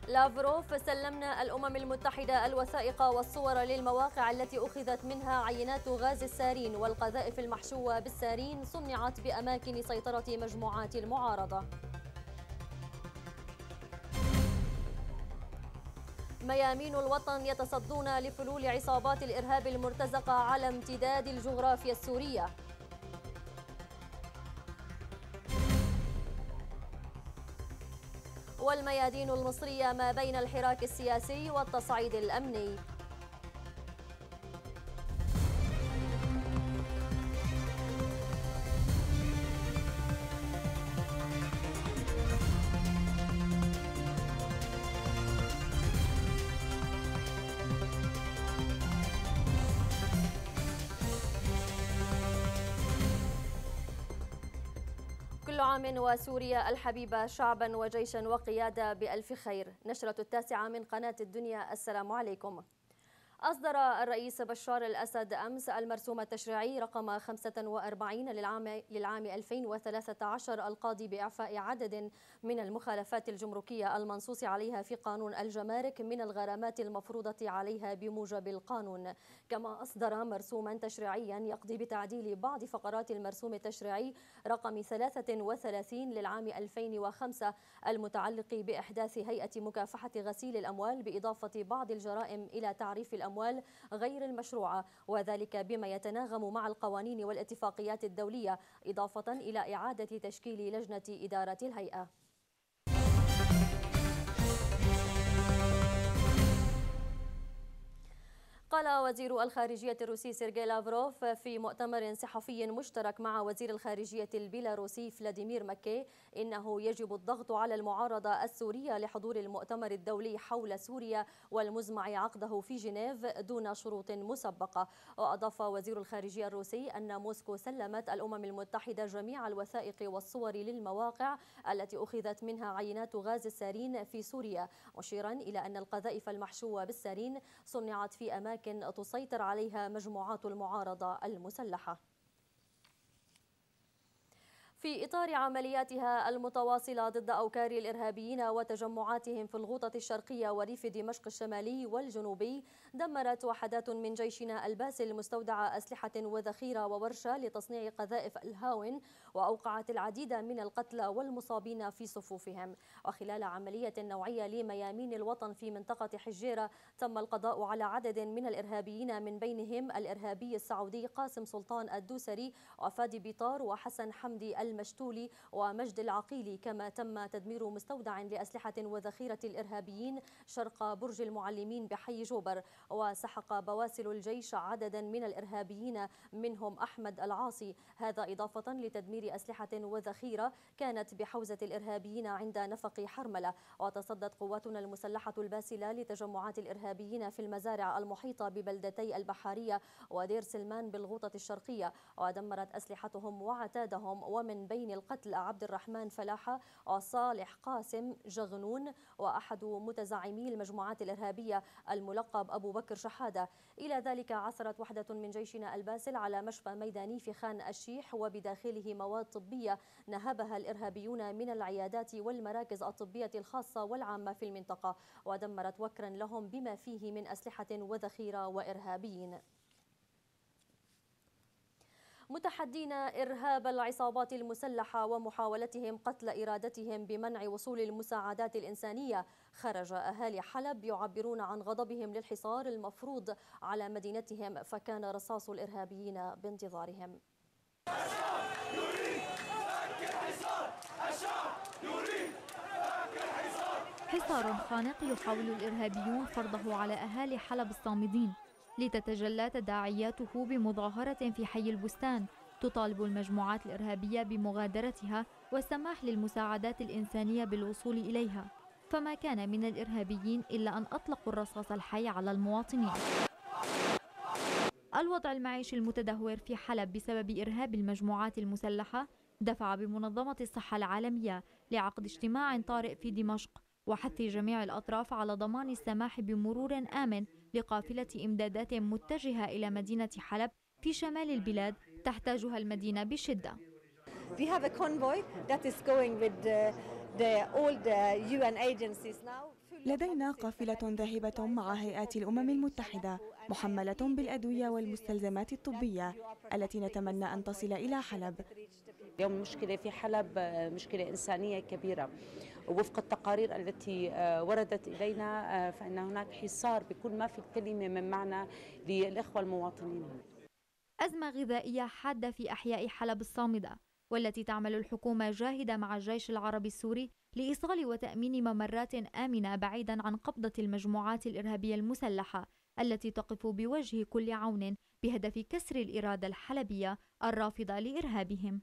لافروف: سلمنا الأمم المتحدة الوثائق والصور للمواقع التي أخذت منها عينات غاز السارين والقذائف المحشوة بالسارين صنعت بأماكن سيطرة مجموعات المعارضة. ميامين الوطن: يتصدون لفلول عصابات الإرهاب المرتزقة على امتداد الجغرافيا السورية. والميادين المصرية: ما بين الحراك السياسي والتصعيد الأمني. كل عام وسوريا الحبيبة شعبا وجيشا وقيادة بألف خير. نشرة 9 من قناة الدنيا. السلام عليكم. أصدر الرئيس بشار الأسد أمس المرسوم التشريعي رقم 45 للعام 2013 القاضي بإعفاء عدد من المخالفات الجمركية المنصوص عليها في قانون الجمارك من الغرامات المفروضة عليها بموجب القانون. كما أصدر مرسوما تشريعيا يقضي بتعديل بعض فقرات المرسوم التشريعي رقم 33 للعام 2005 المتعلق بإحداث هيئة مكافحة غسيل الأموال بإضافة بعض الجرائم إلى تعريف الأموال غير المشروعة، وذلك بما يتناغم مع القوانين والاتفاقيات الدولية، إضافة إلى إعادة تشكيل لجنة إدارة الهيئة. قال وزير الخارجية الروسي سيرجي لافروف في مؤتمر صحفي مشترك مع وزير الخارجية البيلاروسي فلاديمير ماكي إنه يجب الضغط على المعارضة السورية لحضور المؤتمر الدولي حول سوريا والمزمع عقده في جنيف دون شروط مسبقة. وأضاف وزير الخارجية الروسي أن موسكو سلمت الأمم المتحدة جميع الوثائق والصور للمواقع التي أخذت منها عينات غاز السارين في سوريا، مشيرا إلى أن القذائف المحشوة بالسارين صنعت في أماكن تسيطر عليها مجموعات المعارضة المسلحة. في إطار عملياتها المتواصلة ضد أوكار الإرهابيين وتجمعاتهم في الغوطة الشرقية وريف دمشق الشمالي والجنوبي، دمرت وحدات من جيشنا الباسل مستودع أسلحة وذخيرة وورشة لتصنيع قذائف الهاون، وأوقعت العديد من القتلى والمصابين في صفوفهم. وخلال عملية نوعية لميامين الوطن في منطقة حجيرة، تم القضاء على عدد من الإرهابيين من بينهم الإرهابي السعودي قاسم سلطان الدوسري وفادي بيطار وحسن حمدي المشتولي ومجد العقيلي. كما تم تدمير مستودع لأسلحة وذخيرة الإرهابيين شرق برج المعلمين بحي جوبر. وسحق بواسل الجيش عددا من الإرهابيين منهم أحمد العاصي، هذا إضافة لتدمير أسلحة وذخيرة كانت بحوزة الإرهابيين عند نفق حرملة. وتصدت قواتنا المسلحة الباسلة لتجمعات الإرهابيين في المزارع المحيطة ببلدتي البحارية ودير سلمان بالغوطة الشرقية، ودمرت أسلحتهم وعتادهم، ومن بين القتلى عبد الرحمن فلاحة وصالح قاسم جغنون وأحد متزعمي المجموعات الإرهابية الملقب أبو بكر شحادة. إلى ذلك عثرت وحدة من جيشنا الباسل على مشفى ميداني في خان الشيح وبداخله مواد طبية نهبها الإرهابيون من العيادات والمراكز الطبية الخاصة والعامة في المنطقة، ودمرت وكرا لهم بما فيه من أسلحة وذخيرة وإرهابيين. متحدين إرهاب العصابات المسلحة ومحاولتهم قتل إرادتهم بمنع وصول المساعدات الإنسانية، خرج أهالي حلب يعبرون عن غضبهم للحصار المفروض على مدينتهم، فكان رصاص الإرهابيين بانتظارهم. الشعب يريد فك الحصار، الشعب يريد فك الحصار. حصار خانق يحاول الإرهابيون فرضه على أهالي حلب الصامدين، لتتجلى تداعياته بمظاهرة في حي البستان تطالب المجموعات الإرهابية بمغادرتها والسماح للمساعدات الإنسانية بالوصول إليها، فما كان من الإرهابيين إلا أن أطلقوا الرصاص الحي على المواطنين. الوضع المعيشي المتدهور في حلب بسبب إرهاب المجموعات المسلحة دفع بمنظمة الصحة العالمية لعقد اجتماع طارئ في دمشق وحث جميع الأطراف على ضمان السماح بمرور آمن لقافلة إمدادات متجهة إلى مدينة حلب في شمال البلاد تحتاجها المدينة بشدة. We have a convoy that is going with all the UN agencies now. لدينا قافلة ذاهبة مع هيئات الأمم المتحدة محملة بالأدوية والمستلزمات الطبية التي نتمنى أن تصل إلى حلب. اليوم مشكلة في حلب مشكلة إنسانية كبيرة، ووفق التقارير التي وردت إلينا فإن هناك حصار بكل ما في الكلمة من معنى للإخوة المواطنين. أزمة غذائية حادة في أحياء حلب الصامدة، والتي تعمل الحكومة جاهدة مع الجيش العربي السوري لإيصال وتأمين ممرات آمنة بعيدا عن قبضة المجموعات الإرهابية المسلحة التي تقف بوجه كل عون بهدف كسر الإرادة الحلبية الرافضة لإرهابهم.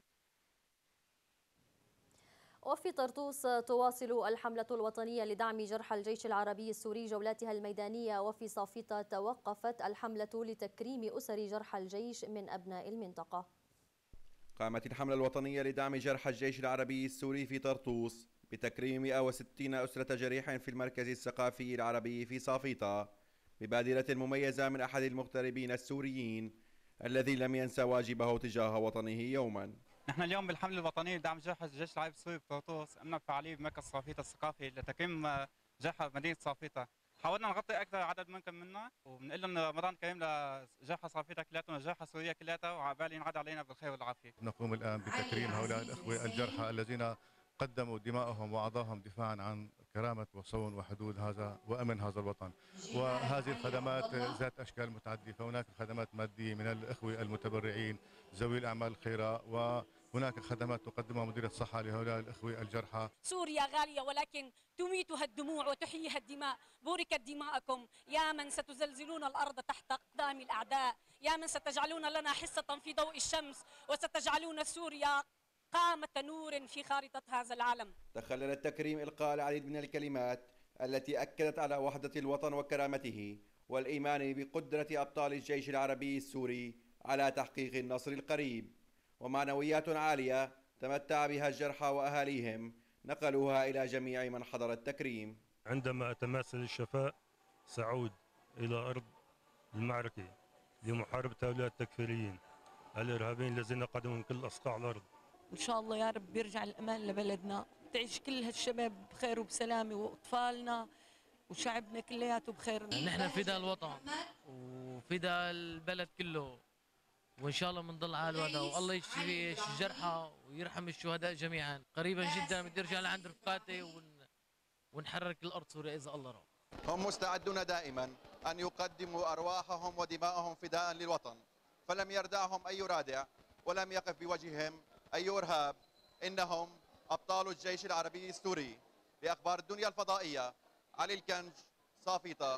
وفي طرطوس تواصل الحملة الوطنية لدعم جرحى الجيش العربي السوري جولاتها الميدانية، وفي صافطة توقفت الحملة لتكريم أسر جرحى الجيش من أبناء المنطقة. قامت الحملة الوطنية لدعم جرحى الجيش العربي السوري في طرطوس بتكريم 160 أسرة جريح في المركز الثقافي العربي في صافيطة ببادرة مميزة من أحد المغتربين السوريين الذي لم ينسى واجبه تجاه وطنه يوما. نحن اليوم بالحملة الوطنية لدعم جرحى الجيش العربي السوري بطرطوس قمنا بفعالية بمركز صافيطة الثقافي لتكريم جرحى مدينة صافيطة. حاولنا نغطي أكثر عدد ممكن منه، وبنقول لهم رمضان كريم لجرحى صافيطة كلياتهم وجرحى سوريا كلياتها، وعبالي ينعاد علينا بالخير والعافية. نقوم الآن بتكريم هؤلاء الأخوة الجرحى الذين قدموا دماءهم وأعضاءهم دفاعا عن كرامة وصون وحدود هذا وأمن هذا الوطن. وهذه الخدمات ذات أشكال متعددة، فهناك خدمات مادية من الأخوة المتبرعين ذوي الأعمال الخيرة، وهناك خدمات تقدمها مديرية الصحة لهؤلاء الأخوة الجرحى. سوريا غالية ولكن تميتها الدموع وتحييها الدماء. بوركت دماءكم يا من ستزلزلون الأرض تحت أقدام الأعداء، يا من ستجعلون لنا حصة في ضوء الشمس وستجعلون سوريا قامة نور في خارطة هذا العالم. تخلل التكريم إلقاء العديد من الكلمات التي أكدت على وحدة الوطن وكرامته والإيمان بقدرة أبطال الجيش العربي السوري على تحقيق النصر القريب، ومعنويات عالية تمتع بها الجرحى وأهاليهم نقلوها إلى جميع من حضر التكريم. عندما أتماثل الشفاء سأعود إلى أرض المعركة لمحاربة هؤلاء التكفيريين الإرهابيين الذين قدموا من كل أصقاع الأرض. إن شاء الله يا رب بيرجع الأمان لبلدنا، تعيش كل هالشباب بخير وبسلامة، وأطفالنا وشعبنا كلياته بخير. نحن فداء الوطن وفداء البلد كله، وإن شاء الله بنضل على الوضع، والله يشفي الجرحى ويرحم الشهداء جميعا. قريبا جدا بدي أرجع لعند رفقاتي ونحرك الأرض سوريا إذا الله رأى. هم مستعدون دائما أن يقدموا أرواحهم ودماءهم فداء للوطن، فلم يردعهم أي رادع ولم يقف بوجههم أي إرهاب. إنهم أبطال الجيش العربي السوري. لأخبار الدنيا الفضائية، علي الكنج، صافيطة.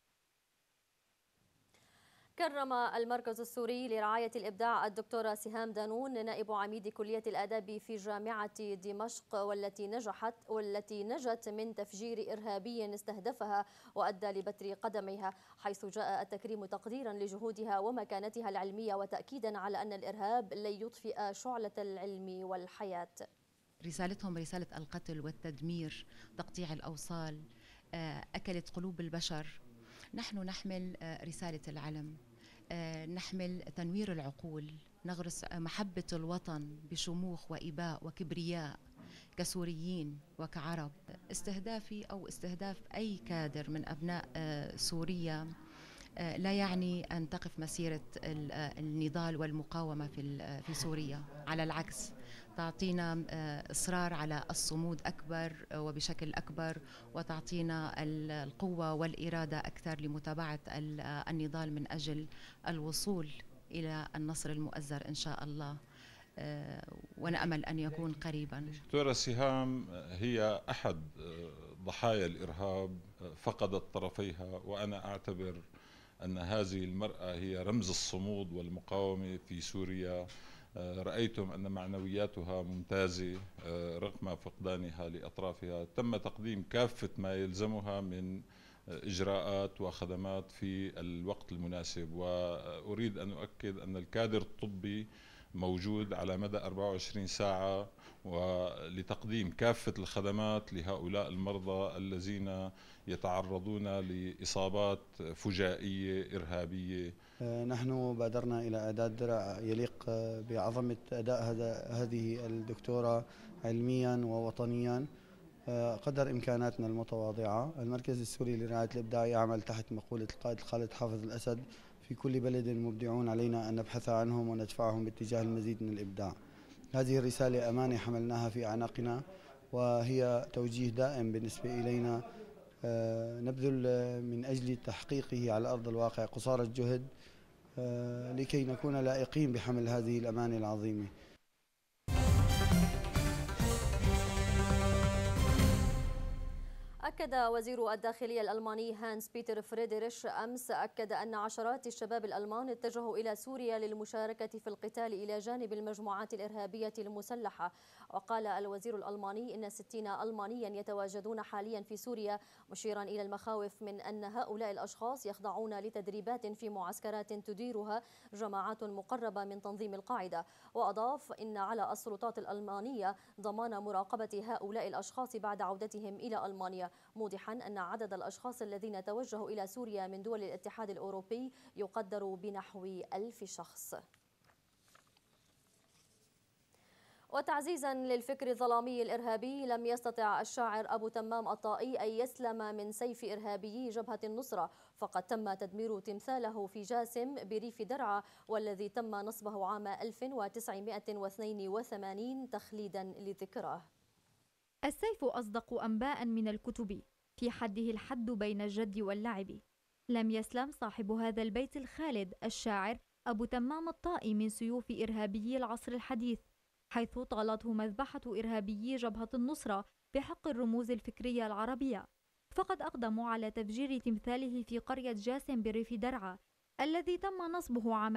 كرم المركز السوري لرعاية الإبداع الدكتورة سهام دانون نائب عميد كلية الآداب في جامعة دمشق، والتي نجت من تفجير إرهابي استهدفها وأدى لبتر قدميها، حيث جاء التكريم تقديرا لجهودها ومكانتها العلمية وتأكيدا على أن الإرهاب لن يطفئ شعلة العلم والحياة. رسالتهم رسالة القتل والتدمير، تقطيع الأوصال، أكلت قلوب البشر. نحن نحمل رسالة العلم، نحمل تنوير العقول، نغرس محبة الوطن بشموخ وإباء وكبرياء كسوريين وكعرب. استهدافي أو استهداف أي كادر من أبناء سوريا لا يعني أن تقف مسيرة النضال والمقاومة في سوريا، على العكس تعطينا إصرار على الصمود أكبر وبشكل أكبر، وتعطينا القوة والإرادة أكثر لمتابعة النضال من أجل الوصول إلى النصر المؤزر إن شاء الله، ونأمل أن يكون قريبا. دكتورة سهام هي أحد ضحايا الإرهاب، فقدت طرفيها، وأنا أعتبر أن هذه المرأة هي رمز الصمود والمقاومة في سوريا. رأيتم أن معنوياتها ممتازة رغم فقدانها لأطرافها. تم تقديم كافة ما يلزمها من إجراءات وخدمات في الوقت المناسب، وأريد أن أؤكد أن الكادر الطبي موجود على مدى 24 ساعة ولتقديم كافة الخدمات لهؤلاء المرضى الذين يتعرضون لإصابات فجائية إرهابية. نحن بادرنا إلى إعداد درع يليق بعظمة أداء هذه الدكتورة علميا ووطنيا. قدر إمكاناتنا المتواضعة. المركز السوري لرعاية الإبداع يعمل تحت مقولة القائد الخالد حافظ الأسد: في كل بلد مبدعون، علينا أن نبحث عنهم وندفعهم باتجاه المزيد من الإبداع. هذه الرسالة أمانة حملناها في أعناقنا، وهي توجيه دائم بالنسبة إلينا نبذل من أجل تحقيقه على أرض الواقع قصارى الجهد لكي نكون لائقين بحمل هذه الأمانة العظيمة. أكد وزير الداخلية الألماني هانس بيتر فريدريش أمس أن عشرات الشباب الألمان اتجهوا إلى سوريا للمشاركة في القتال إلى جانب المجموعات الإرهابية المسلحة. وقال الوزير الألماني إن 60 ألمانيا يتواجدون حاليا في سوريا، مشيرا إلى المخاوف من أن هؤلاء الأشخاص يخضعون لتدريبات في معسكرات تديرها جماعات مقربة من تنظيم القاعدة. وأضاف إن على السلطات الألمانية ضمان مراقبة هؤلاء الأشخاص بعد عودتهم إلى ألمانيا، موضحا أن عدد الأشخاص الذين توجهوا إلى سوريا من دول الاتحاد الأوروبي يقدر بنحو 1000 شخص. وتعزيزا للفكر الظلامي الإرهابي، لم يستطع الشاعر أبو تمام الطائي أن يسلم من سيف إرهابيي جبهة النصرة، فقد تم تدمير تمثاله في جاسم بريف درعا، والذي تم نصبه عام 1982 تخليدا لذكراه. السيف أصدق أنباء من الكتب، في حده الحد بين الجد واللعب. لم يسلم صاحب هذا البيت الخالد الشاعر أبو تمام الطائي من سيوف إرهابيي العصر الحديث، حيث طالته مذبحة إرهابيي جبهة النصرة بحق الرموز الفكرية العربية. فقد أقدموا على تفجير تمثاله في قرية جاسم بريف درعا، الذي تم نصبه عام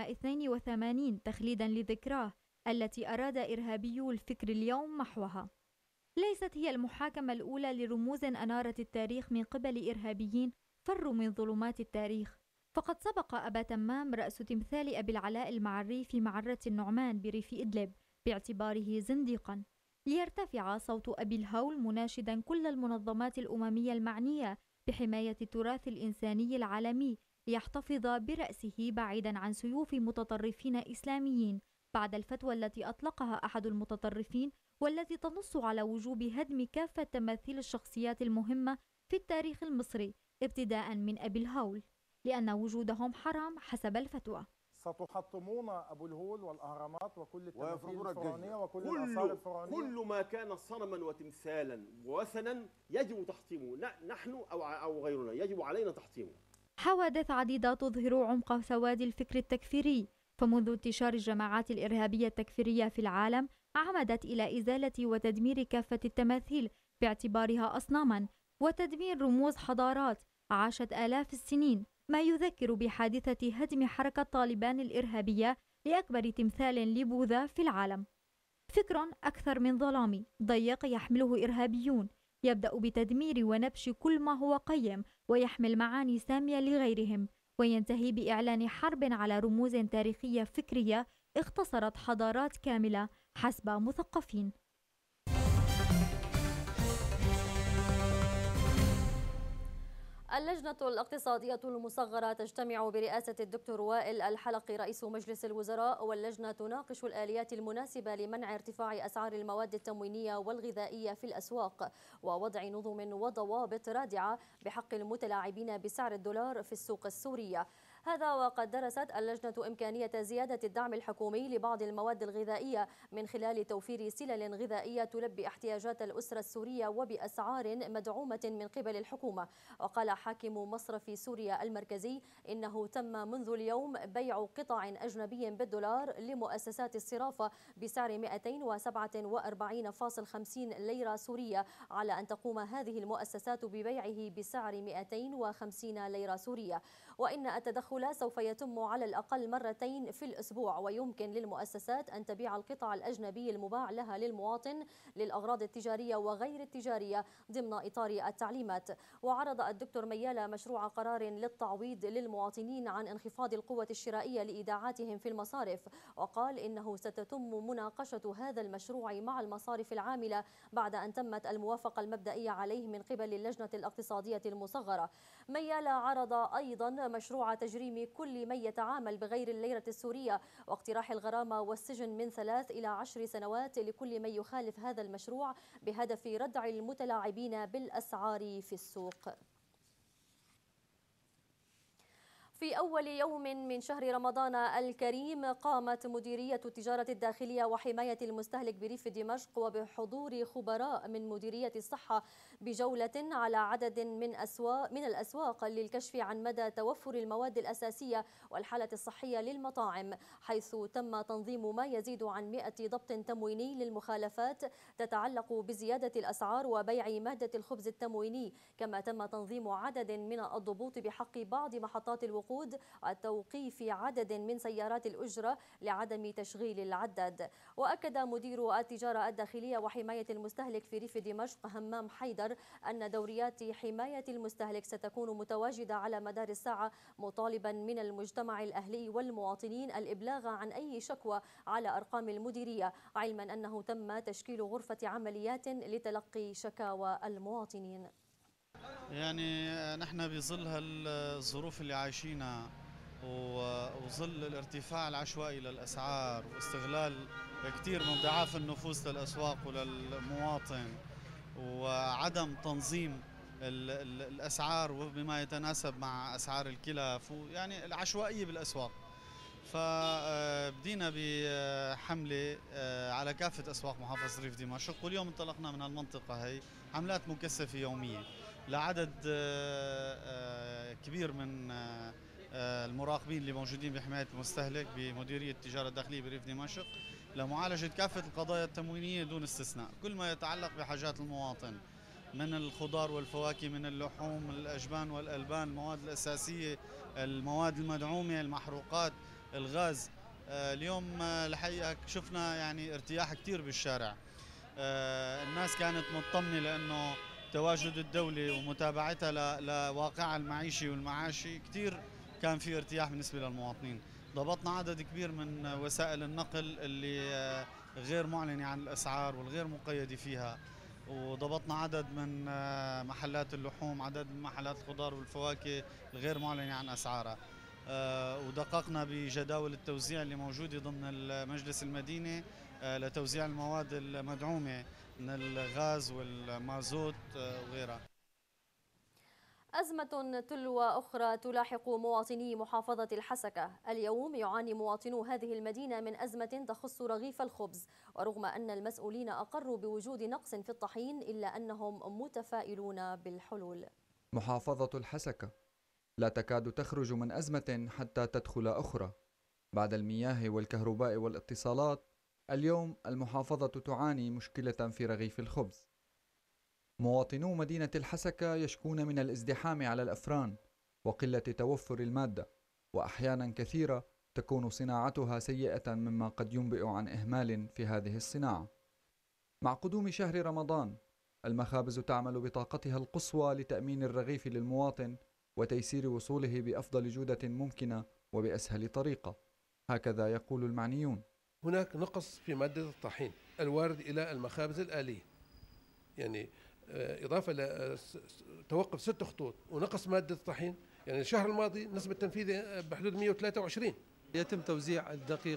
82 تخليدا لذكراه، التي أراد إرهابيو الفكر اليوم محوها. ليست هي المحاكمة الأولى لرموز أنارت التاريخ من قبل إرهابيين فروا من ظلمات التاريخ، فقد سبق أبا تمام رأس تمثال أبي العلاء المعري في معرة النعمان بريف إدلب باعتباره زنديقا، ليرتفع صوت أبي الهول مناشدا كل المنظمات الأممية المعنية بحماية التراث الإنساني العالمي ليحتفظ برأسه بعيدا عن سيوف متطرفين إسلاميين، بعد الفتوى التي أطلقها أحد المتطرفين والتي تنص على وجوب هدم كافة تماثيل الشخصيات المهمة في التاريخ المصري ابتداء من أبي الهول، لأن وجودهم حرام حسب الفتوى. ستحطمون أبو الهول والأهرامات وكل التماثيل الفرعونية وكل الآثار الفرعونية. كل ما كان صنما وتمثالا ووثنا يجب تحطيمه، نحن أو غيرنا يجب علينا تحطيمه. حوادث عديدة تظهر عمق سواد الفكر التكفيري، فمنذ انتشار الجماعات الإرهابية التكفيرية في العالم عمدت إلى إزالة وتدمير كافة التماثيل باعتبارها أصناما، وتدمير رموز حضارات عاشت آلاف السنين، ما يذكر بحادثة هدم حركة طالبان الإرهابية لأكبر تمثال لبوذا في العالم. فكر أكثر من ظلامي ضيق يحمله إرهابيون، يبدأ بتدمير ونبش كل ما هو قيم ويحمل معاني سامية لغيرهم، وينتهي بإعلان حرب على رموز تاريخية فكرية اختصرت حضارات كاملة حسب مثقفين. اللجنة الاقتصادية المصغرة تجتمع برئاسة الدكتور وائل الحلقي رئيس مجلس الوزراء، واللجنة تناقش الآليات المناسبة لمنع ارتفاع أسعار المواد التموينية والغذائية في الأسواق، ووضع نظم وضوابط رادعة بحق المتلاعبين بسعر الدولار في السوق السورية. هذا وقد درست اللجنة إمكانية زيادة الدعم الحكومي لبعض المواد الغذائية من خلال توفير سلل غذائية تلبي احتياجات الأسرة السورية وبأسعار مدعومة من قبل الحكومة. وقال حاكم مصرف سوريا المركزي إنه تم منذ اليوم بيع قطع أجنبي بالدولار لمؤسسات الصرافة بسعر 247.50 ليرة سورية، على أن تقوم هذه المؤسسات ببيعه بسعر 250 ليرة سورية. وإن التدخل سوف يتم على الأقل مرتين في الأسبوع، ويمكن للمؤسسات أن تبيع القطع الأجنبي المباع لها للمواطن للأغراض التجارية وغير التجارية ضمن إطار التعليمات. وعرض الدكتور ميالة مشروع قرار للتعويض للمواطنين عن انخفاض القوة الشرائية لإيداعاتهم في المصارف، وقال إنه ستتم مناقشة هذا المشروع مع المصارف العاملة بعد أن تمت الموافقة المبدئية عليه من قبل اللجنة الاقتصادية المصغرة. ميالة عرض أيضا مشروع تجريد تجريم كل من يتعامل بغير الليرة السورية، واقتراح الغرامة والسجن من 3 إلى 10 سنوات لكل من يخالف هذا المشروع بهدف ردع المتلاعبين بالأسعار في السوق. في أول يوم من شهر رمضان الكريم قامت مديرية التجارة الداخلية وحماية المستهلك بريف دمشق وبحضور خبراء من مديرية الصحة بجولة على عدد من الأسواق للكشف عن مدى توفر المواد الأساسية والحالة الصحية للمطاعم، حيث تم تنظيم ما يزيد عن 100 ضبط تمويني للمخالفات تتعلق بزيادة الأسعار وبيع مادة الخبز التمويني، كما تم تنظيم عدد من الضبوط بحق بعض محطات الوقود وتوقيف عدد من سيارات الأجرة لعدم تشغيل العداد. وأكد مدير التجارة الداخلية وحماية المستهلك في ريف دمشق همام حيدر أن دوريات حماية المستهلك ستكون متواجدة على مدار الساعة، مطالبا من المجتمع الأهلي والمواطنين الإبلاغ عن أي شكوى على أرقام المديرية، علما أنه تم تشكيل غرفة عمليات لتلقي شكاوى المواطنين. يعني نحن بظل هالظروف اللي عايشينها وظل الارتفاع العشوائي للأسعار واستغلال كثير من ضعاف النفوس للأسواق وللمواطن وعدم تنظيم الأسعار وبما يتناسب مع أسعار الكلف ويعني العشوائية بالأسواق، فبدينا بحملة على كافة أسواق محافظة ريف دمشق، واليوم انطلقنا من المنطقة هي حملات مكثفة يومية لعدد كبير من المراقبين اللي موجودين بحماية المستهلك بمديرية التجارة الداخلية بريف دمشق لمعالجة كافة القضايا التموينية دون استثناء، كل ما يتعلق بحاجات المواطن من الخضار والفواكه، من اللحوم، الأجبان والألبان، المواد الأساسية، المواد المدعومة، المحروقات، الغاز. اليوم الحقيقة شفنا يعني ارتياح كتير بالشارع، الناس كانت مطمنة لأنه تواجد الدولة ومتابعتها لواقعها المعيشي والمعاشي كتير كان في ارتياح بالنسبة للمواطنين. ضبطنا عدد كبير من وسائل النقل اللي غير معلنة عن الأسعار والغير مقيدة فيها، وضبطنا عدد من محلات اللحوم، عدد من محلات الخضار والفواكه الغير معلنة عن أسعارها، ودققنا بجداول التوزيع اللي موجودة ضمن المجلس المدينة لتوزيع المواد المدعومة من الغاز والمازوت وغيرها. أزمة تلو أخرى تلاحق مواطني محافظة الحسكة. اليوم يعاني مواطنو هذه المدينة من أزمة تخص رغيف الخبز، ورغم أن المسؤولين أقروا بوجود نقص في الطحين إلا أنهم متفائلون بالحلول. محافظة الحسكة لا تكاد تخرج من أزمة حتى تدخل أخرى. بعد المياه والكهرباء والاتصالات، اليوم المحافظة تعاني مشكلة في رغيف الخبز. مواطنو مدينة الحسكة يشكون من الازدحام على الأفران وقلة توفر المادة، وأحيانا كثيرة تكون صناعتها سيئة مما قد ينبئ عن إهمال في هذه الصناعة. مع قدوم شهر رمضان، المخابز تعمل بطاقتها القصوى لتأمين الرغيف للمواطن وتيسير وصوله بأفضل جودة ممكنة وبأسهل طريقة، هكذا يقول المعنيون. هناك نقص في مادة الطحين الوارد إلى المخابز الآلية، يعني إضافة لتوقف 6 خطوط ونقص مادة الطحين، يعني الشهر الماضي نسبة تنفيذ بحدود 123. يتم توزيع الدقيق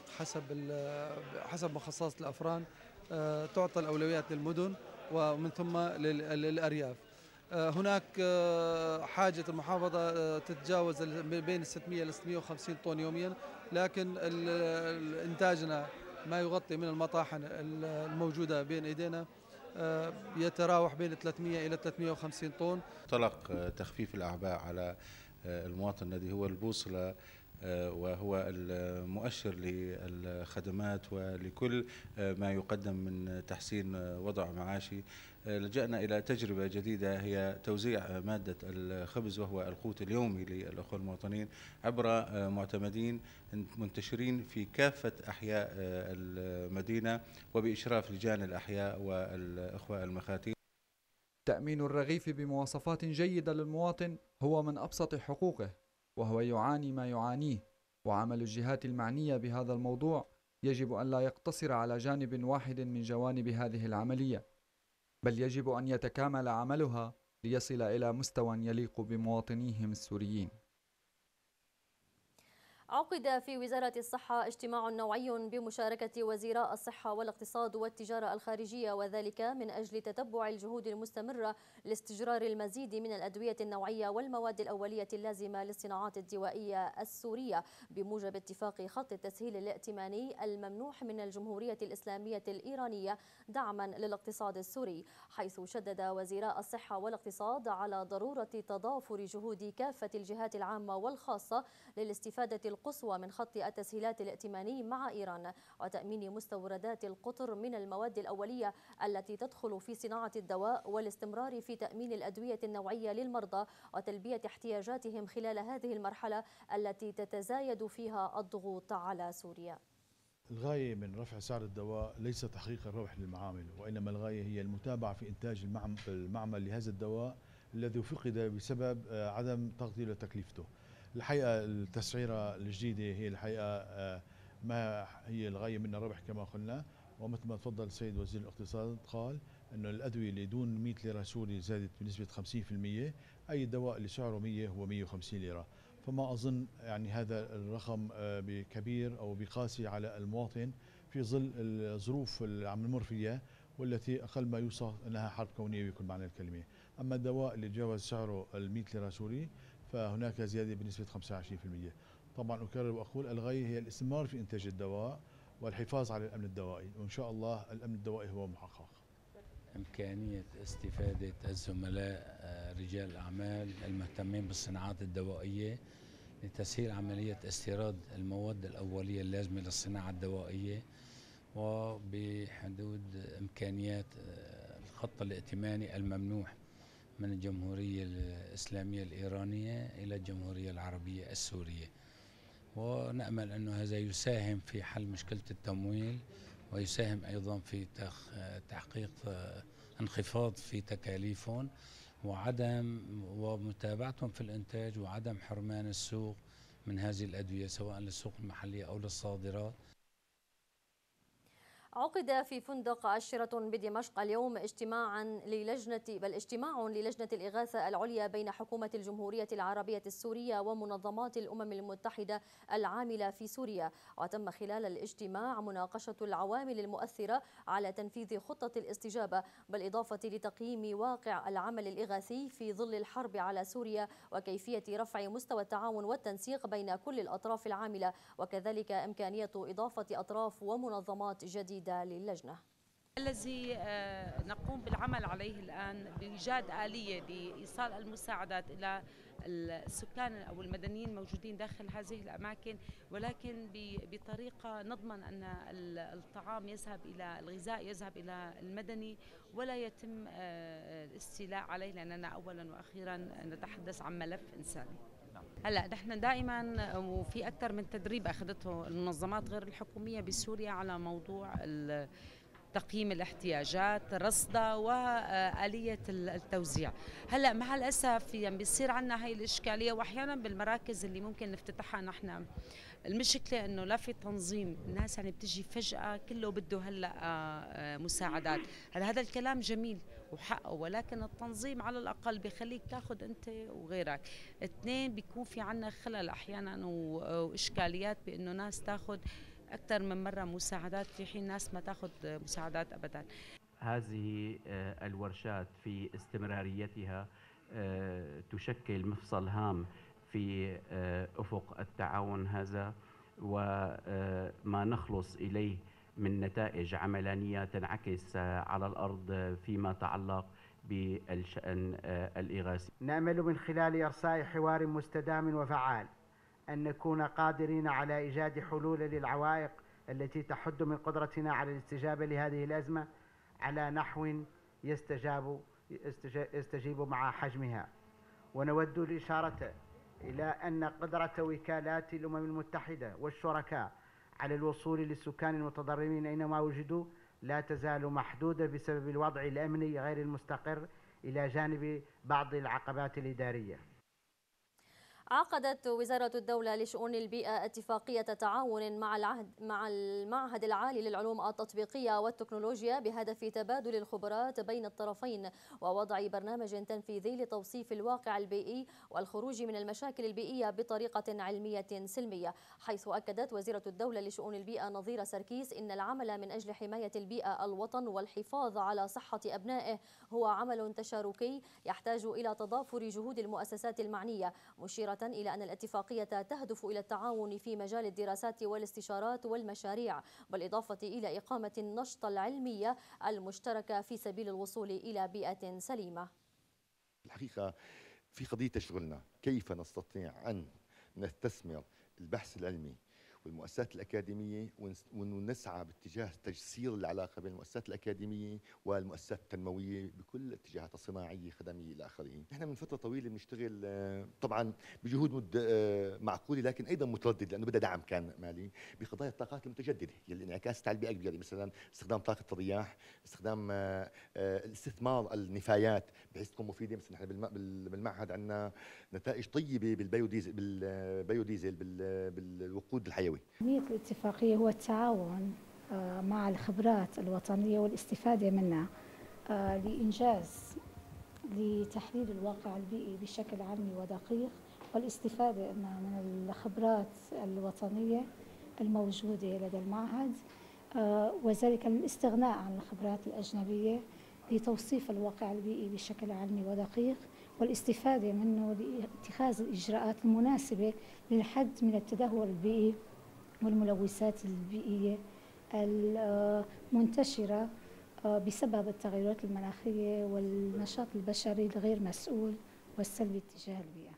حسب مخصصات الأفران، تعطى الأولويات للمدن ومن ثم للأرياف. هناك حاجة المحافظة تتجاوز بين 600 إلى 650 طن يوميا، لكن إنتاجنا ما يغطي من المطاحن الموجودة بين إيدينا يتراوح بين 300 إلى 350 طن. طلق تخفيف الأعباء على المواطن الذي هو البوصلة وهو المؤشر للخدمات ولكل ما يقدم من تحسين وضع معاشي، لجأنا إلى تجربة جديدة هي توزيع مادة الخبز وهو القوت اليومي للأخوة المواطنين عبر معتمدين منتشرين في كافة أحياء المدينة وبإشراف لجان الأحياء والأخوة المخاتيم. تأمين الرغيف بمواصفات جيدة للمواطن هو من أبسط حقوقه، وهو يعاني ما يعانيه، وعمل الجهات المعنية بهذا الموضوع يجب أن لا يقتصر على جانب واحد من جوانب هذه العملية، بل يجب أن يتكامل عملها ليصل إلى مستوى يليق بمواطنيهم السوريين. عقد في وزارة الصحة اجتماع نوعي بمشاركة وزيراء الصحة والاقتصاد والتجارة الخارجية، وذلك من أجل تتبع الجهود المستمرة لاستجرار المزيد من الأدوية النوعية والمواد الأولية اللازمة للصناعات الدوائية السورية بموجب اتفاق خط التسهيل الائتماني الممنوح من الجمهورية الإسلامية الإيرانية دعما للاقتصاد السوري، حيث شدد وزيراء الصحة والاقتصاد على ضرورة تضافر جهود كافة الجهات العامة والخاصة للاستفادة القصوى من خط التسهيلات الائتماني مع إيران وتأمين مستوردات القطر من المواد الأولية التي تدخل في صناعة الدواء والاستمرار في تأمين الأدوية النوعية للمرضى وتلبية احتياجاتهم خلال هذه المرحلة التي تتزايد فيها الضغوط على سوريا. الغاية من رفع سعر الدواء ليس تحقيق الربح للمعامل، وإنما الغاية هي المتابعة في إنتاج المعمل لهذا الدواء الذي فقد بسبب عدم تغطية لتكلفته. الحقيقة التسعيرة الجديدة هي الحقيقة ما هي الغاية من الربح كما قلنا، ومثل ما تفضل السيد وزير الاقتصاد قال أنه الأدوية اللي دون 100 ليرة سوري زادت بنسبة 50%، أي دواء اللي سعره 100 هو 150 ليرة، فما أظن يعني هذا الرقم بكبير أو بقاسي على المواطن في ظل الظروف اللي عم نمر فيها والتي أقل ما يوصف أنها حرب كونية بكل معنى الكلمة. أما الدواء اللي تجاوز سعره 100 ليرة سوري فهناك زيادة بنسبة 25%. طبعا أكرر وأقول الغاية هي الاستمرار في إنتاج الدواء والحفاظ على الأمن الدوائي، وإن شاء الله الأمن الدوائي هو محقق. إمكانية استفادة الزملاء رجال الأعمال المهتمين بالصناعات الدوائية لتسهيل عملية استيراد المواد الأولية اللازمة للصناعة الدوائية وبحدود إمكانيات الخط الائتماني الممنوح من الجمهورية الإسلامية الإيرانية إلى الجمهورية العربية السورية، ونأمل أن هذا يساهم في حل مشكلة التمويل ويساهم أيضا في تحقيق انخفاض في تكاليفهم ومتابعتهم في الإنتاج وعدم حرمان السوق من هذه الأدوية سواء للسوق المحلية أو للصادرات. عقد في فندق الشيراتون بدمشق اليوم اجتماع للجنة الإغاثة العليا بين حكومة الجمهورية العربية السورية ومنظمات الأمم المتحدة العاملة في سوريا، وتم خلال الاجتماع مناقشة العوامل المؤثرة على تنفيذ خطة الاستجابة بالإضافة لتقييم واقع العمل الإغاثي في ظل الحرب على سوريا وكيفية رفع مستوى التعاون والتنسيق بين كل الأطراف العاملة، وكذلك إمكانية إضافة أطراف ومنظمات جديدة للجنة. الذي نقوم بالعمل عليه الآن بإيجاد آلية لإيصال المساعدات إلى السكان أو المدنيين الموجودين داخل هذه الأماكن، ولكن بطريقة نضمن أن الطعام يذهب إلى الغذاء يذهب إلى المدني ولا يتم الاستيلاء عليه، لأننا أولا وأخيرا نتحدث عن ملف إنساني. هلا نحن دائما وفي اكثر من تدريب اخذته المنظمات غير الحكوميه بسوريا على موضوع تقييم الاحتياجات، رصدها وآلية التوزيع. هلا مع الاسف يعني بيصير عندنا هاي الاشكاليه، واحيانا بالمراكز اللي ممكن نفتتحها نحن المشكله انه لا في تنظيم، الناس يعني بتجي فجاه كله بده هلا مساعدات. هذا الكلام جميل وحقه، ولكن التنظيم على الاقل بيخليك تاخذ انت وغيرك. اثنين بيكون في عندنا خلل احيانا واشكاليات بانه ناس تاخذ اكثر من مره مساعدات في حين ناس ما تاخذ مساعدات ابدا. هذه الورشات في استمراريتها تشكل مفصل هام في افق التعاون هذا، وما نخلص اليه من نتائج عملانية تنعكس على الأرض فيما يتعلق بالشأن الإغاثي. نأمل من خلال إرساء حوار مستدام وفعال أن نكون قادرين على إيجاد حلول للعوائق التي تحد من قدرتنا على الاستجابة لهذه الأزمة على نحو يستجيب مع حجمها. ونود الإشارة إلى أن قدرة وكالات الأمم المتحدة والشركاء على الوصول للسكان المتضررين أينما وجدوا لا تزال محدودة بسبب الوضع الأمني غير المستقر إلى جانب بعض العقبات الإدارية. عقدت وزارة الدولة لشؤون البيئة اتفاقية تعاون مع المعهد العالي للعلوم التطبيقية والتكنولوجيا بهدف تبادل الخبرات بين الطرفين ووضع برنامج تنفيذي لتوصيف الواقع البيئي والخروج من المشاكل البيئية بطريقة علمية سلمية، حيث أكدت وزيرة الدولة لشؤون البيئة نظيرة سركيس إن العمل من أجل حماية البيئة الوطن والحفاظ على صحة أبنائه هو عمل تشاركي يحتاج إلى تضافر جهود المؤسسات المعنية، مشيرة إلى أن الاتفاقية تهدف إلى التعاون في مجال الدراسات والاستشارات والمشاريع، بالإضافة إلى إقامة النشطة العلمية المشتركة في سبيل الوصول إلى بيئة سليمة. الحقيقة في قضية تشغلنا، كيف نستطيع أن نستثمر البحث العلمي والمؤسسات الأكاديمية ونسعى باتجاه تجسير العلاقة بين المؤسسات الأكاديمية والمؤسسات التنموية بكل الاتجاهات الصناعية خدمية إلى آخره. نحن من فترة طويلة بنشتغل طبعا بجهود معقولة، لكن أيضا متردد لأنه بدها دعم كان مالي بقضايا الطاقات المتجددة يلي انعكاسات على البيئة كبيرة، مثلا استخدام طاقة الرياح، استخدام الاستثمار النفايات بحيث تكون مفيدة. مثلا نحن بالمعهد عندنا نتائج طيبة بالبيوديزل بالوقود الحيوي. أهمية الاتفاقية هو التعاون مع الخبرات الوطنية والاستفادة منها لإنجاز لتحليل الواقع البيئي بشكل علمي ودقيق، والاستفادة من الخبرات الوطنية الموجودة لدى المعهد، وذلك للاستغناء عن الخبرات الأجنبية لتوصيف الواقع البيئي بشكل علمي ودقيق والاستفادة منه لاتخاذ الإجراءات المناسبة للحد من التدهور البيئي والملوثات البيئية المنتشرة بسبب التغيرات المناخية والنشاط البشري الغير مسؤول والسلبي تجاه البيئة.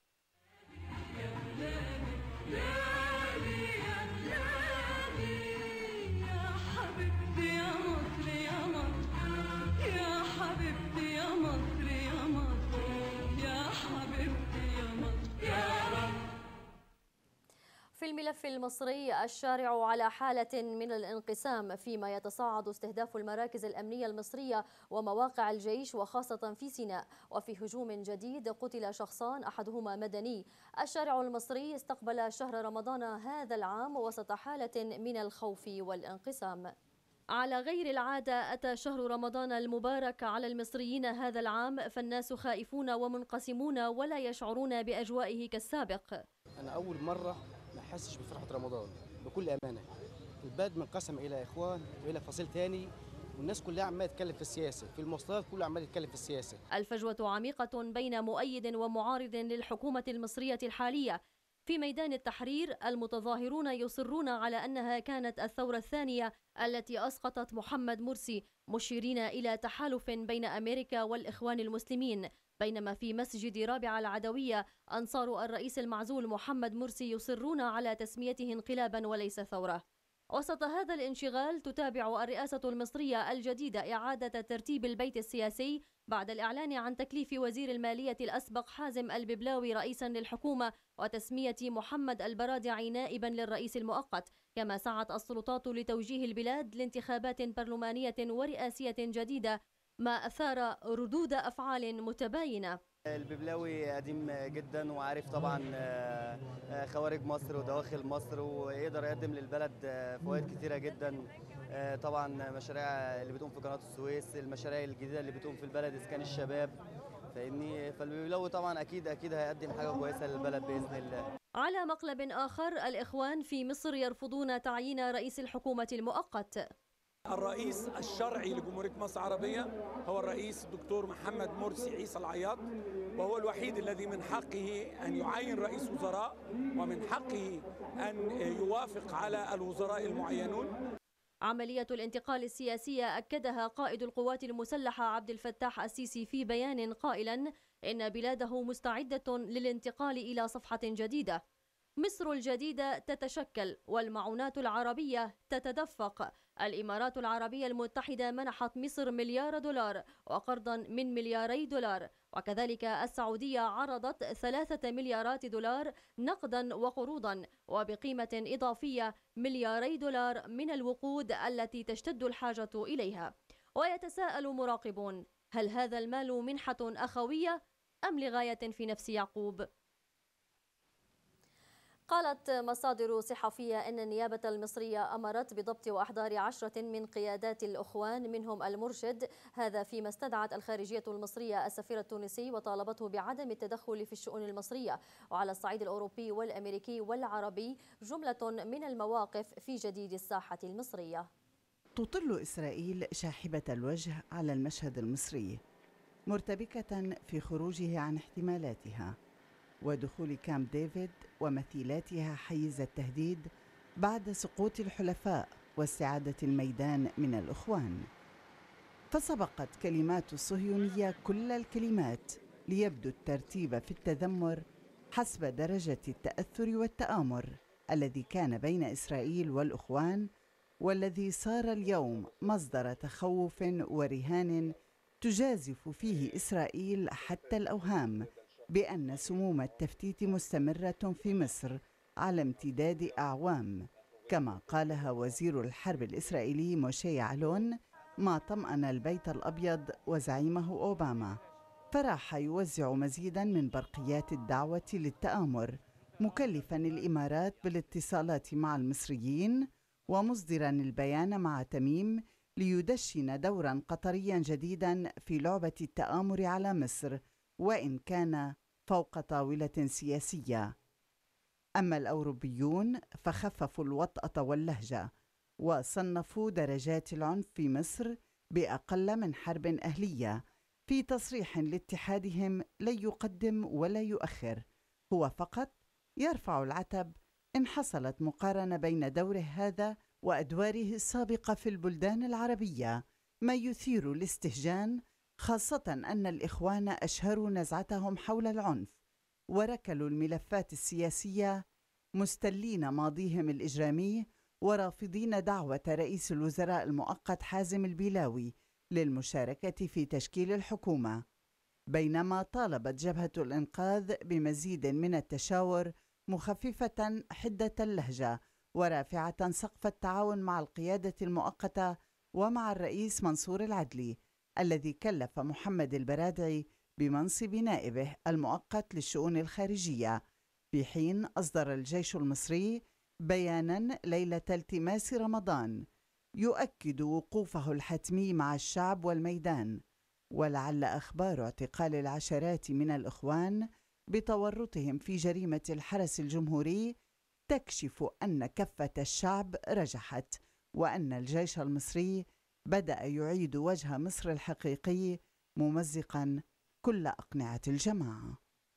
في الملف المصري، الشارع على حالة من الانقسام فيما يتصاعد استهداف المراكز الأمنية المصرية ومواقع الجيش وخاصة في سيناء، وفي هجوم جديد قتل شخصان أحدهما مدني. الشارع المصري استقبل شهر رمضان هذا العام وسط حالة من الخوف والانقسام. على غير العادة أتى شهر رمضان المبارك على المصريين هذا العام، فالناس خائفون ومنقسمون ولا يشعرون بأجوائه كالسابق. أنا أول مرة ما أحسش بفرحة رمضان بكل أمانة. البلد منقسم إلى إخوان وإلى فصيل تاني، والناس كلها عمالة تتكلم في السياسة، في المواصلات كله عمال يتكلم في السياسة. الفجوة عميقة بين مؤيد ومعارض للحكومة المصرية الحالية. في ميدان التحرير المتظاهرون يصرون على أنها كانت الثورة الثانية التي أسقطت محمد مرسي، مشيرين إلى تحالف بين أمريكا والإخوان المسلمين، بينما في مسجد رابعة العدوية أنصار الرئيس المعزول محمد مرسي يصرون على تسميته انقلابا وليس ثورة. وسط هذا الانشغال تتابع الرئاسة المصرية الجديدة إعادة ترتيب البيت السياسي بعد الإعلان عن تكليف وزير المالية الأسبق حازم الببلاوي رئيسا للحكومة وتسمية محمد البرادعي نائبا للرئيس المؤقت، كما سعت السلطات لتوجيه البلاد لانتخابات برلمانية ورئاسية جديدة، ما أثار ردود أفعال متباينة. الببلاوي قديم جدا وعارف طبعا خوارج مصر ودواخل مصر، ويقدر يقدم للبلد فوائد كتيرة جدا. طبعا مشاريع اللي بتقوم في قناة السويس، المشاريع الجديدة اللي بتقوم في البلد، إسكان الشباب، فاهمني؟ فالببلاوي طبعا أكيد هيقدم حاجة كويسة للبلد بإذن الله. على مقلب آخر، الإخوان في مصر يرفضون تعيين رئيس الحكومة المؤقت. الرئيس الشرعي لجمهورية مصر العربية هو الرئيس الدكتور محمد مرسي عيسى العياط، وهو الوحيد الذي من حقه أن يعين رئيس وزراء ومن حقه أن يوافق على الوزراء المعينون. عملية الانتقال السياسية أكدها قائد القوات المسلحة عبد الفتاح السيسي في بيان قائلا إن بلاده مستعدة للانتقال إلى صفحة جديدة. مصر الجديدة تتشكل والمعونات العربية تتدفق. الإمارات العربية المتحدة منحت مصر $1 مليار وقرضا من $2 مليار، وكذلك السعودية عرضت $3 مليارات نقدا وقروضا، وبقيمة إضافية $2 مليار من الوقود التي تشتد الحاجة إليها. ويتساءل مراقبون: هل هذا المال منحة أخوية أم لغاية في نفس يعقوب؟ قالت مصادر صحفية أن النيابة المصرية أمرت بضبط وإحضار 10 من قيادات الأخوان منهم المرشد، هذا فيما استدعت الخارجية المصرية السفير التونسي وطالبته بعدم التدخل في الشؤون المصرية. وعلى الصعيد الأوروبي والأمريكي والعربي جملة من المواقف في جديد الساحة المصرية. تطل إسرائيل شاحبة الوجه على المشهد المصري، مرتبكة في خروجه عن احتمالاتها ودخول كامب ديفيد ومثيلاتها حيز التهديد بعد سقوط الحلفاء واستعادة الميدان من الإخوان. فسبقت كلمات الصهيونية كل الكلمات ليبدو الترتيب في التذمر حسب درجة التأثر والتآمر الذي كان بين إسرائيل والإخوان، والذي صار اليوم مصدر تخوف ورهان تجازف فيه إسرائيل حتى الأوهام بأن سموم التفتيت مستمرة في مصر على امتداد أعوام، كما قالها وزير الحرب الإسرائيلي موشي يعلون ما طمأن البيت الأبيض وزعيمه أوباما، فراح يوزع مزيدا من برقيات الدعوة للتآمر، مكلفا الإمارات بالاتصالات مع المصريين ومصدرا البيان مع تميم ليدشن دورا قطريا جديدا في لعبة التآمر على مصر، وإن كان فوق طاولة سياسية. أما الأوروبيون فخففوا الوطأة واللهجة وصنفوا درجات العنف في مصر بأقل من حرب أهلية، في تصريح لاتحادهم لن يقدم ولا يؤخر، هو فقط يرفع العتب إن حصلت مقارنة بين دوره هذا وأدواره السابقة في البلدان العربية، ما يثير الاستهجان، خاصة أن الإخوان أشهروا نزعتهم حول العنف وركلوا الملفات السياسية مستلين ماضيهم الإجرامي ورافضين دعوة رئيس الوزراء المؤقت حازم البيلاوي للمشاركة في تشكيل الحكومة، بينما طالبت جبهة الإنقاذ بمزيد من التشاور مخففة حدة اللهجة ورافعة سقف التعاون مع القيادة المؤقتة ومع الرئيس منصور العدلي الذي كلف محمد البرادعي بمنصب نائبه المؤقت للشؤون الخارجية، في حين أصدر الجيش المصري بيانا ليلة التماس رمضان يؤكد وقوفه الحتمي مع الشعب والميدان. ولعل أخبار اعتقال العشرات من الإخوان بتورطهم في جريمة الحرس الجمهوري تكشف أن كفة الشعب رجحت، وأن الجيش المصري بدأ يعيد وجه مصر الحقيقي ممزقا كل أقنعة الجماعة.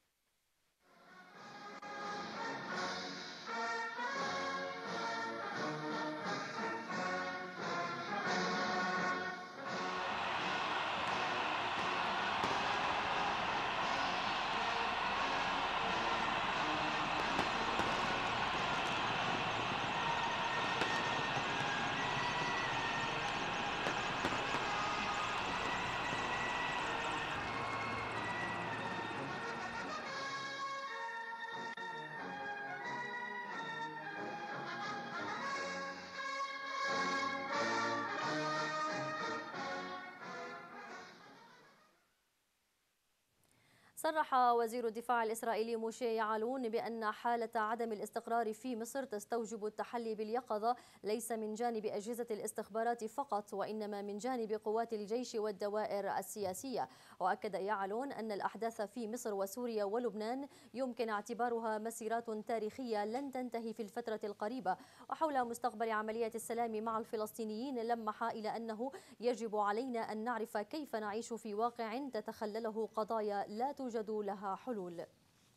صرح وزير الدفاع الإسرائيلي موشي يعلون بأن حالة عدم الاستقرار في مصر تستوجب التحلي باليقظة ليس من جانب أجهزة الاستخبارات فقط، وإنما من جانب قوات الجيش والدوائر السياسية. وأكد يعلون أن الأحداث في مصر وسوريا ولبنان يمكن اعتبارها مسيرات تاريخية لن تنتهي في الفترة القريبة. وحول مستقبل عملية السلام مع الفلسطينيين لمح إلى أنه يجب علينا أن نعرف كيف نعيش في واقع تتخلله قضايا لا توجد لها حلول.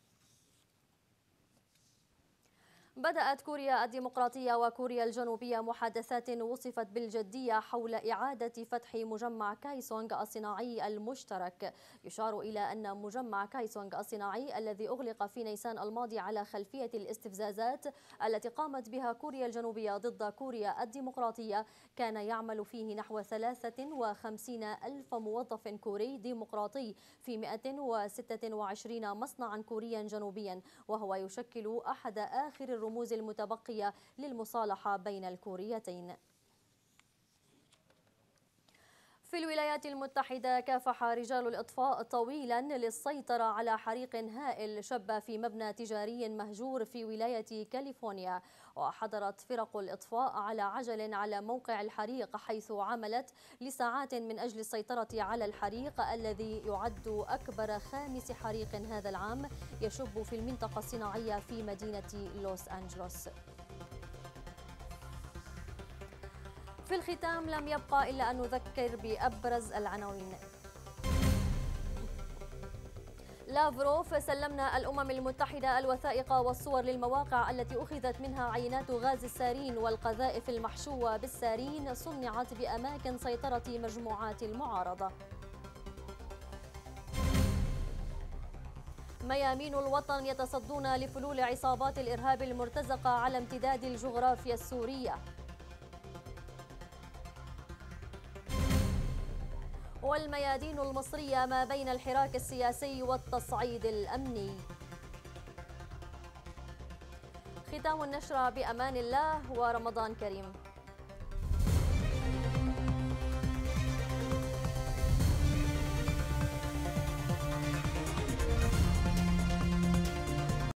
بدأت كوريا الديمقراطية وكوريا الجنوبية محادثات وصفت بالجدية حول إعادة فتح مجمع كايسونغ الصناعي المشترك. يشار إلى أن مجمع كايسونغ الصناعي الذي أغلق في نيسان الماضي على خلفية الاستفزازات التي قامت بها كوريا الجنوبية ضد كوريا الديمقراطية كان يعمل فيه نحو 53 ألف موظف كوري ديمقراطي في 126 مصنعا كوريا جنوبيا، وهو يشكل أحد آخر الرموز المتبقية للمصالحة بين الكوريتين. في الولايات المتحدة كافح رجال الإطفاء طويلا للسيطرة على حريق هائل شب في مبنى تجاري مهجور في ولاية كاليفورنيا، وحضرت فرق الإطفاء على عجل على موقع الحريق حيث عملت لساعات من أجل السيطرة على الحريق الذي يعد أكبر 5 حريق هذا العام يشب في المنطقة الصناعية في مدينة لوس أنجلوس. في الختام لم يبقى إلا أن نذكر بأبرز العناوين. لافروف: سلمنا الأمم المتحدة الوثائق والصور للمواقع التي أخذت منها عينات غاز السارين والقذائف المحشوة بالسارين صنعت بأماكن سيطرة مجموعات المعارضة. ميامين الوطن: يتصدون لفلول عصابات الإرهاب المرتزقة على امتداد الجغرافيا السورية. والميادين المصرية: ما بين الحراك السياسي والتصعيد الأمني. ختام النشرة بأمان الله ورمضان كريم.